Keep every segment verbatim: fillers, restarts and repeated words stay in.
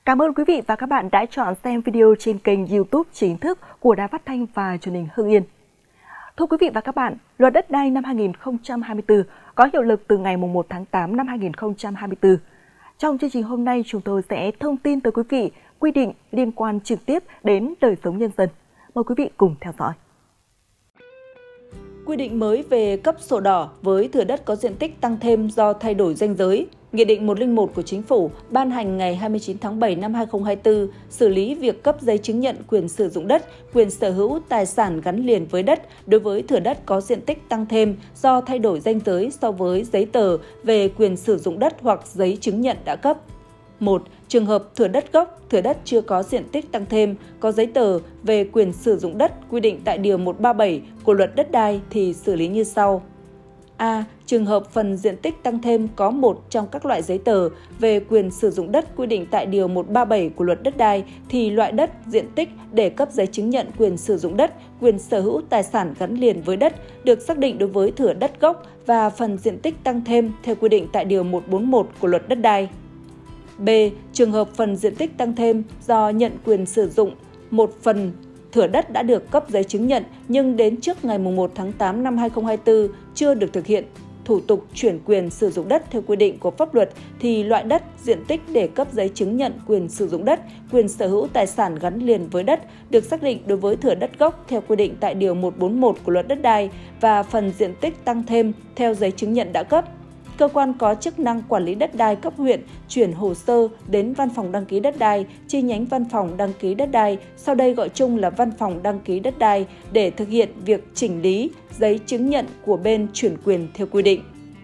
Cảm ơn quý vị và các bạn đã chọn xem video trên kênh YouTube chính thức của Đài Phát thanh và Truyền hình Hưng Yên. Thưa quý vị và các bạn, Luật Đất đai năm hai nghìn không trăm hai mươi tư có hiệu lực từ ngày mùng một tháng tám năm hai nghìn không trăm hai mươi tư. Trong chương trình hôm nay, chúng tôi sẽ thông tin tới quý vị quy định liên quan trực tiếp đến đời sống nhân dân. Mời quý vị cùng theo dõi. Quy định mới về cấp sổ đỏ với thửa đất có diện tích tăng thêm do thay đổi ranh giới. Nghị định một không một của Chính phủ ban hành ngày hai mươi chín tháng bảy năm hai nghìn không trăm hai mươi tư xử lý việc cấp giấy chứng nhận quyền sử dụng đất, quyền sở hữu tài sản gắn liền với đất đối với thửa đất có diện tích tăng thêm do thay đổi ranh giới so với giấy tờ về quyền sử dụng đất hoặc giấy chứng nhận đã cấp. một. Trường hợp thửa đất gốc, thửa đất chưa có diện tích tăng thêm, có giấy tờ về quyền sử dụng đất quy định tại Điều một trăm ba mươi bảy của Luật Đất đai thì xử lý như sau. A. Trường hợp phần diện tích tăng thêm có một trong các loại giấy tờ về quyền sử dụng đất quy định tại Điều một trăm ba mươi bảy của Luật Đất đai thì loại đất, diện tích để cấp giấy chứng nhận quyền sử dụng đất, quyền sở hữu tài sản gắn liền với đất được xác định đối với thửa đất gốc và phần diện tích tăng thêm theo quy định tại Điều một trăm bốn mươi mốt của Luật Đất đai. B. Trường hợp phần diện tích tăng thêm do nhận quyền sử dụng một phần thửa đất đã được cấp giấy chứng nhận nhưng đến trước ngày mùng một tháng tám năm hai nghìn không trăm hai mươi tư chưa được thực hiện thủ tục chuyển quyền sử dụng đất theo quy định của pháp luật thì loại đất, diện tích để cấp giấy chứng nhận quyền sử dụng đất, quyền sở hữu tài sản gắn liền với đất được xác định đối với thửa đất gốc theo quy định tại Điều một trăm bốn mươi mốt của Luật Đất đai và phần diện tích tăng thêm theo giấy chứng nhận đã cấp. Cơ quan có chức năng quản lý đất đai cấp huyện chuyển hồ sơ đến Văn phòng đăng ký đất đai, chi nhánh Văn phòng đăng ký đất đai, sau đây gọi chung là Văn phòng đăng ký đất đai để thực hiện việc chỉnh lý giấy chứng nhận của bên chuyển quyền theo quy định.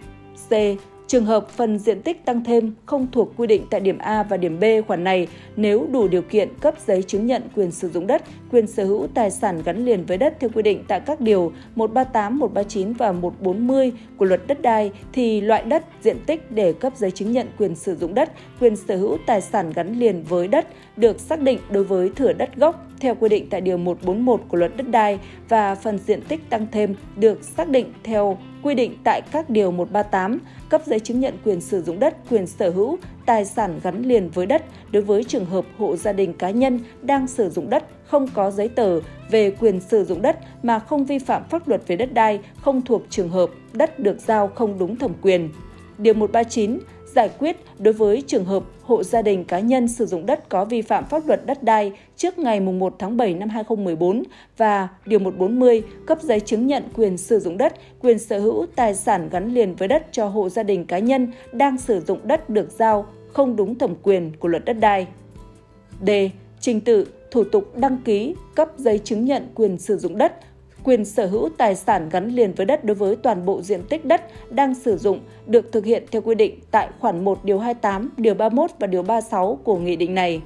C. Trường hợp phần diện tích tăng thêm không thuộc quy định tại điểm A và điểm B khoản này nếu đủ điều kiện cấp giấy chứng nhận quyền sử dụng đất, quyền sở hữu tài sản gắn liền với đất theo quy định tại các điều một trăm ba mươi tám, một trăm ba mươi chín và một trăm bốn mươi của Luật Đất đai thì loại đất, diện tích để cấp giấy chứng nhận quyền sử dụng đất, quyền sở hữu tài sản gắn liền với đất được xác định đối với thửa đất gốc theo quy định tại Điều một trăm bốn mươi mốt của Luật Đất đai và phần diện tích tăng thêm được xác định theo quy định tại các điều một trăm ba mươi tám, cấp giấy chứng nhận quyền sử dụng đất, quyền sở hữu, tài sản gắn liền với đất đối với trường hợp hộ gia đình cá nhân đang sử dụng đất không có giấy tờ về quyền sử dụng đất mà không vi phạm pháp luật về đất đai, không thuộc trường hợp đất được giao không đúng thẩm quyền. Điều một trăm ba mươi chín giải quyết đối với trường hợp hộ gia đình cá nhân sử dụng đất có vi phạm pháp luật đất đai trước ngày mùng một tháng bảy năm hai nghìn không trăm mười bốn và Điều một trăm bốn mươi cấp giấy chứng nhận quyền sử dụng đất, quyền sở hữu tài sản gắn liền với đất cho hộ gia đình cá nhân đang sử dụng đất được giao không đúng thẩm quyền của Luật Đất đai. D. Trình tự, thủ tục đăng ký, cấp giấy chứng nhận quyền sử dụng đất, quyền sở hữu tài sản gắn liền với đất đối với toàn bộ diện tích đất đang sử dụng được thực hiện theo quy định tại khoản một điều hai mươi tám, điều ba mươi mốt và điều ba mươi sáu của nghị định này.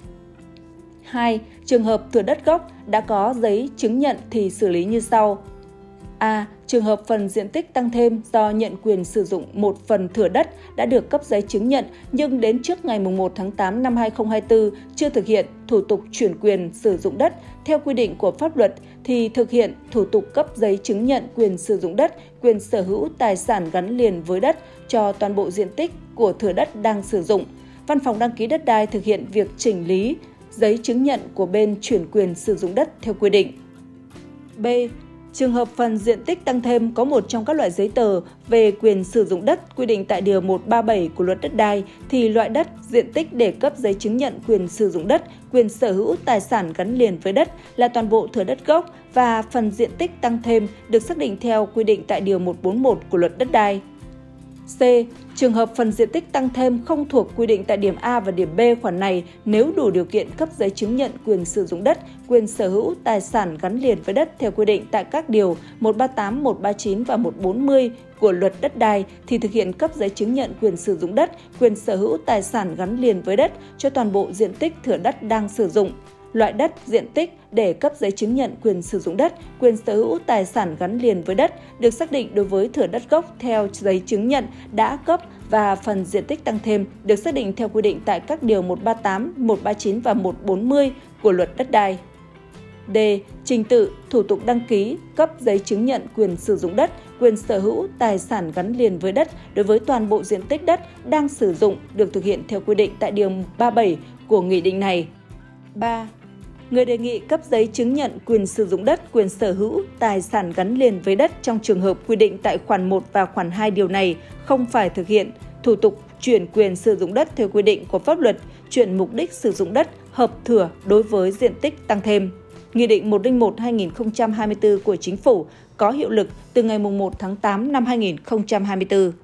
hai. Trường hợp thửa đất gốc đã có giấy chứng nhận thì xử lý như sau. A. Trường hợp phần diện tích tăng thêm do nhận quyền sử dụng một phần thửa đất đã được cấp giấy chứng nhận nhưng đến trước ngày mùng một tháng tám năm hai nghìn không trăm hai mươi tư chưa thực hiện thủ tục chuyển quyền sử dụng đất theo quy định của pháp luật thì thực hiện thủ tục cấp giấy chứng nhận quyền sử dụng đất, quyền sở hữu tài sản gắn liền với đất cho toàn bộ diện tích của thửa đất đang sử dụng. Văn phòng đăng ký đất đai thực hiện việc chỉnh lý giấy chứng nhận của bên chuyển quyền sử dụng đất theo quy định. B. Trường hợp phần diện tích tăng thêm có một trong các loại giấy tờ về quyền sử dụng đất quy định tại Điều một trăm ba mươi bảy của Luật Đất đai thì loại đất, diện tích để cấp giấy chứng nhận quyền sử dụng đất, quyền sở hữu tài sản gắn liền với đất là toàn bộ thửa đất gốc và phần diện tích tăng thêm được xác định theo quy định tại Điều một trăm bốn mươi mốt của Luật Đất đai. C. Trường hợp phần diện tích tăng thêm không thuộc quy định tại điểm A và điểm B khoản này nếu đủ điều kiện cấp giấy chứng nhận quyền sử dụng đất, quyền sở hữu tài sản gắn liền với đất theo quy định tại các điều một trăm ba mươi tám, một trăm ba mươi chín và một trăm bốn mươi của Luật Đất đai thì thực hiện cấp giấy chứng nhận quyền sử dụng đất, quyền sở hữu tài sản gắn liền với đất cho toàn bộ diện tích thửa đất đang sử dụng. Loại đất, diện tích để cấp giấy chứng nhận quyền sử dụng đất, quyền sở hữu tài sản gắn liền với đất được xác định đối với thửa đất gốc theo giấy chứng nhận đã cấp và phần diện tích tăng thêm được xác định theo quy định tại các điều một trăm ba mươi tám, một trăm ba mươi chín và một trăm bốn mươi của Luật Đất đai. D. Trình tự, thủ tục đăng ký, cấp giấy chứng nhận quyền sử dụng đất, quyền sở hữu tài sản gắn liền với đất đối với toàn bộ diện tích đất đang sử dụng được thực hiện theo quy định tại Điều ba mươi bảy của nghị định này. ba. Người đề nghị cấp giấy chứng nhận quyền sử dụng đất, quyền sở hữu, tài sản gắn liền với đất trong trường hợp quy định tại khoản một và khoản hai điều này không phải thực hiện thủ tục chuyển quyền sử dụng đất theo quy định của pháp luật, chuyển mục đích sử dụng đất hợp thửa đối với diện tích tăng thêm. Nghị định một trăm lẻ một trên hai nghìn không trăm hai mươi tư của Chính phủ có hiệu lực từ ngày mùng một tháng tám năm hai nghìn không trăm hai mươi tư.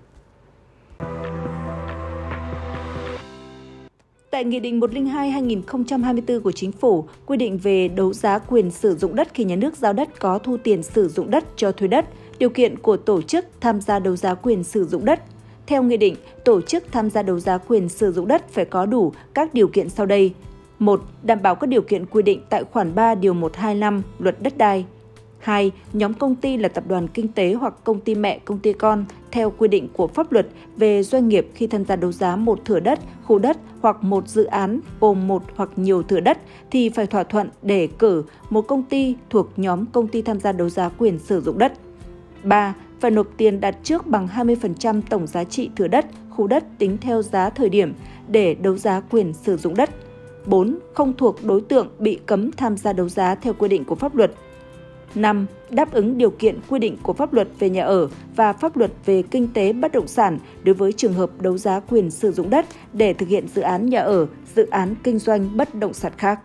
Tại Nghị định một trăm lẻ hai trên hai nghìn không trăm hai mươi tư của Chính phủ quy định về đấu giá quyền sử dụng đất khi nhà nước giao đất có thu tiền sử dụng đất cho thuê đất, điều kiện của tổ chức tham gia đấu giá quyền sử dụng đất. Theo Nghị định, tổ chức tham gia đấu giá quyền sử dụng đất phải có đủ các điều kiện sau đây. một. Đảm bảo các điều kiện quy định tại khoản ba điều một trăm hai mươi lăm Luật Đất đai. hai. Nhóm công ty là tập đoàn kinh tế hoặc công ty mẹ, công ty con theo quy định của pháp luật về doanh nghiệp khi tham gia đấu giá một thửa đất, khu đất hoặc một dự án gồm một hoặc nhiều thửa đất thì phải thỏa thuận để cử một công ty thuộc nhóm công ty tham gia đấu giá quyền sử dụng đất. ba. Phải nộp tiền đặt trước bằng hai mươi phần trăm tổng giá trị thửa đất, khu đất tính theo giá thời điểm để đấu giá quyền sử dụng đất. bốn. Không thuộc đối tượng bị cấm tham gia đấu giá theo quy định của pháp luật. năm. Đáp ứng điều kiện quy định của pháp luật về nhà ở và pháp luật về kinh tế bất động sản đối với trường hợp đấu giá quyền sử dụng đất để thực hiện dự án nhà ở, dự án kinh doanh bất động sản khác.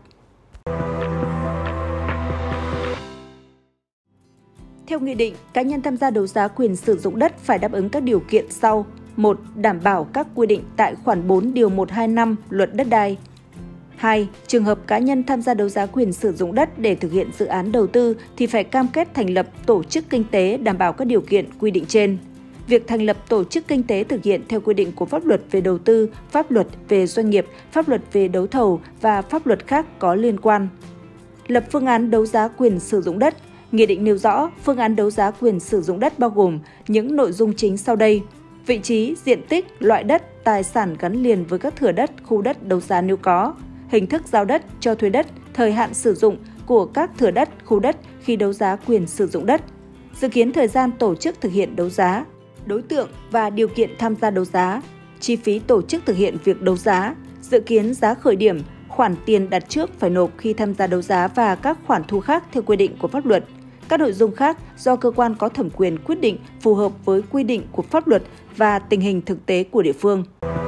Theo Nghị định, cá nhân tham gia đấu giá quyền sử dụng đất phải đáp ứng các điều kiện sau. một. Đảm bảo các quy định tại khoản bốn điều một trăm hai mươi lăm Luật Đất đai. hai. Trường hợp cá nhân tham gia đấu giá quyền sử dụng đất để thực hiện dự án đầu tư thì phải cam kết thành lập tổ chức kinh tế đảm bảo các điều kiện quy định trên. Việc thành lập tổ chức kinh tế thực hiện theo quy định của pháp luật về đầu tư, pháp luật về doanh nghiệp, pháp luật về đấu thầu và pháp luật khác có liên quan. Lập phương án đấu giá quyền sử dụng đất. Nghị định nêu rõ phương án đấu giá quyền sử dụng đất bao gồm những nội dung chính sau đây: vị trí, diện tích, loại đất, tài sản gắn liền với các thửa đất, khu đất đấu giá nếu có, hình thức giao đất, cho thuê đất, thời hạn sử dụng của các thửa đất, khu đất khi đấu giá quyền sử dụng đất, dự kiến thời gian tổ chức thực hiện đấu giá, đối tượng và điều kiện tham gia đấu giá, chi phí tổ chức thực hiện việc đấu giá, dự kiến giá khởi điểm, khoản tiền đặt trước phải nộp khi tham gia đấu giá và các khoản thu khác theo quy định của pháp luật. Các nội dung khác do cơ quan có thẩm quyền quyết định phù hợp với quy định của pháp luật và tình hình thực tế của địa phương.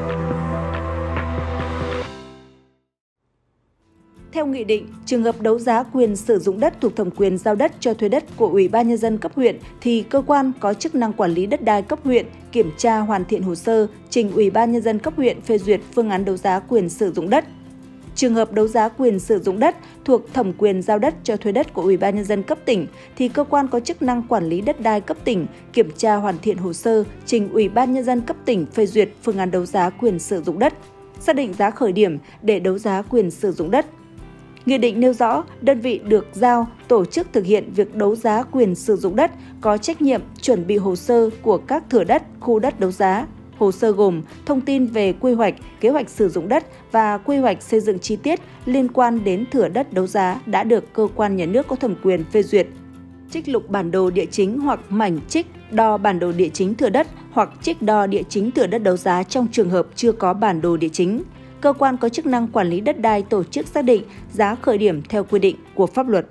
Theo Nghị định, trường hợp đấu giá quyền sử dụng đất thuộc thẩm quyền giao đất cho thuê đất của Ủy ban Nhân dân cấp huyện thì cơ quan có chức năng quản lý đất đai cấp huyện kiểm tra hoàn thiện hồ sơ, trình Ủy ban Nhân dân cấp huyện phê duyệt phương án đấu giá quyền sử dụng đất. Trường hợp đấu giá quyền sử dụng đất thuộc thẩm quyền giao đất cho thuê đất của Ủy ban Nhân dân cấp tỉnh thì cơ quan có chức năng quản lý đất đai cấp tỉnh kiểm tra hoàn thiện hồ sơ, trình Ủy ban Nhân dân cấp tỉnh phê duyệt phương án đấu giá quyền sử dụng đất, xác định giá khởi điểm để đấu giá quyền sử dụng đất. Nghị định nêu rõ đơn vị được giao tổ chức thực hiện việc đấu giá quyền sử dụng đất có trách nhiệm chuẩn bị hồ sơ của các thửa đất, khu đất đấu giá. Hồ sơ gồm thông tin về quy hoạch, kế hoạch sử dụng đất và quy hoạch xây dựng chi tiết liên quan đến thửa đất đấu giá đã được cơ quan nhà nước có thẩm quyền phê duyệt. Trích lục bản đồ địa chính hoặc mảnh trích đo bản đồ địa chính thửa đất hoặc trích đo địa chính thửa đất đấu giá trong trường hợp chưa có bản đồ địa chính. Cơ quan có chức năng quản lý đất đai tổ chức xác định giá khởi điểm theo quy định của pháp luật.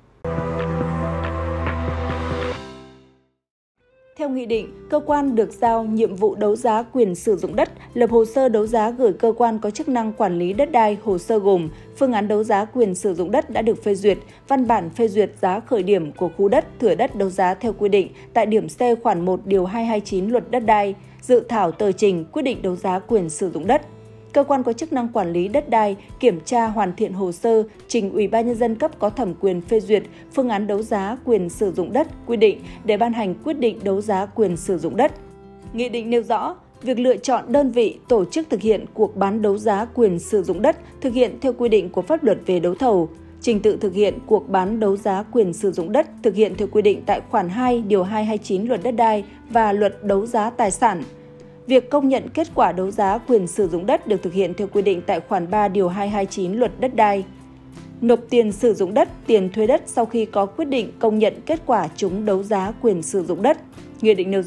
Theo Nghị định, cơ quan được giao nhiệm vụ đấu giá quyền sử dụng đất, lập hồ sơ đấu giá gửi cơ quan có chức năng quản lý đất đai. Hồ sơ gồm phương án đấu giá quyền sử dụng đất đã được phê duyệt, văn bản phê duyệt giá khởi điểm của khu đất, thửa đất đấu giá theo quy định tại điểm C khoản một điều hai trăm hai mươi chín Luật Đất đai, dự thảo tờ trình quyết định đấu giá quyền sử dụng đất. Cơ quan có chức năng quản lý đất đai kiểm tra hoàn thiện hồ sơ, trình Ủy ban Nhân dân cấp có thẩm quyền phê duyệt phương án đấu giá quyền sử dụng đất quy định để ban hành quyết định đấu giá quyền sử dụng đất. Nghị định nêu rõ việc lựa chọn đơn vị tổ chức thực hiện cuộc bán đấu giá quyền sử dụng đất thực hiện theo quy định của pháp luật về đấu thầu. Trình tự thực hiện cuộc bán đấu giá quyền sử dụng đất thực hiện theo quy định tại khoản hai điều hai trăm hai mươi chín Luật Đất đai và Luật Đấu giá tài sản. Việc công nhận kết quả đấu giá quyền sử dụng đất được thực hiện theo quy định tại khoản ba điều hai trăm hai mươi chín Luật Đất đai. Nộp tiền sử dụng đất, tiền thuê đất sau khi có quyết định công nhận kết quả trúng đấu giá quyền sử dụng đất. Nghị định nêu rõ,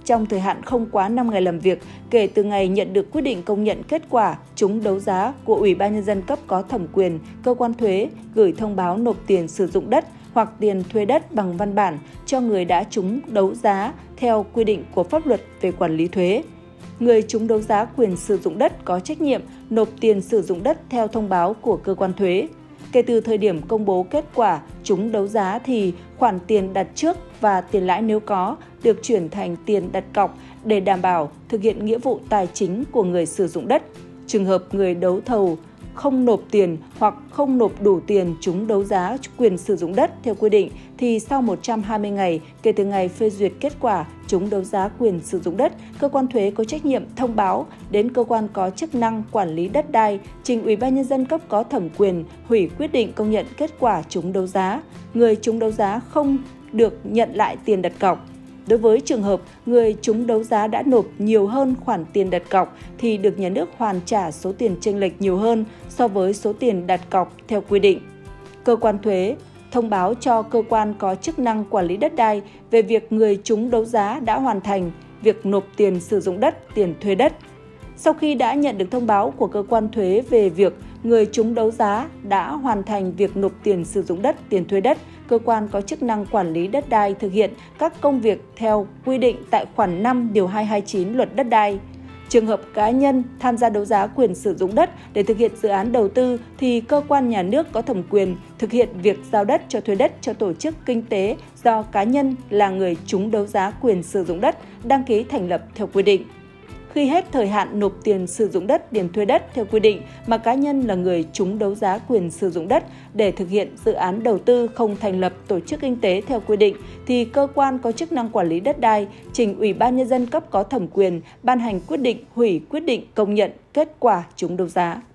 trong thời hạn không quá năm ngày làm việc kể từ ngày nhận được quyết định công nhận kết quả trúng đấu giá của Ủy ban Nhân dân cấp có thẩm quyền, cơ quan thuế gửi thông báo nộp tiền sử dụng đất hoặc tiền thuê đất bằng văn bản cho người đã trúng đấu giá theo quy định của pháp luật về quản lý thuế. Người trúng đấu giá quyền sử dụng đất có trách nhiệm nộp tiền sử dụng đất theo thông báo của cơ quan thuế. Kể từ thời điểm công bố kết quả trúng đấu giá thì khoản tiền đặt trước và tiền lãi nếu có được chuyển thành tiền đặt cọc để đảm bảo thực hiện nghĩa vụ tài chính của người sử dụng đất. Trường hợp người đấu thầu không nộp tiền hoặc không nộp đủ tiền trúng đấu giá quyền sử dụng đất theo quy định thì sau một trăm hai mươi ngày kể từ ngày phê duyệt kết quả trúng đấu giá quyền sử dụng đất, cơ quan thuế có trách nhiệm thông báo đến cơ quan có chức năng quản lý đất đai, trình Ủy ban Nhân dân cấp có thẩm quyền hủy quyết định công nhận kết quả trúng đấu giá. Người trúng đấu giá không được nhận lại tiền đặt cọc. Đối với trường hợp người trúng đấu giá đã nộp nhiều hơn khoản tiền đặt cọc thì được nhà nước hoàn trả số tiền chênh lệch nhiều hơn so với số tiền đặt cọc theo quy định. Cơ quan thuế thông báo cho cơ quan có chức năng quản lý đất đai về việc người trúng đấu giá đã hoàn thành việc nộp tiền sử dụng đất, tiền thuê đất. Sau khi đã nhận được thông báo của cơ quan thuế về việc người trúng đấu giá đã hoàn thành việc nộp tiền sử dụng đất, tiền thuê đất, cơ quan có chức năng quản lý đất đai thực hiện các công việc theo quy định tại khoản năm điều hai trăm hai mươi chín Luật Đất đai. Trường hợp cá nhân tham gia đấu giá quyền sử dụng đất để thực hiện dự án đầu tư thì cơ quan nhà nước có thẩm quyền thực hiện việc giao đất cho thuê đất cho tổ chức kinh tế do cá nhân là người trúng đấu giá quyền sử dụng đất đăng ký thành lập theo quy định. Khi hết thời hạn nộp tiền sử dụng đất, tiền thuê đất theo quy định mà cá nhân là người trúng đấu giá quyền sử dụng đất để thực hiện dự án đầu tư không thành lập tổ chức kinh tế theo quy định thì cơ quan có chức năng quản lý đất đai trình Ủy ban Nhân dân cấp có thẩm quyền ban hành quyết định hủy quyết định công nhận kết quả trúng đấu giá.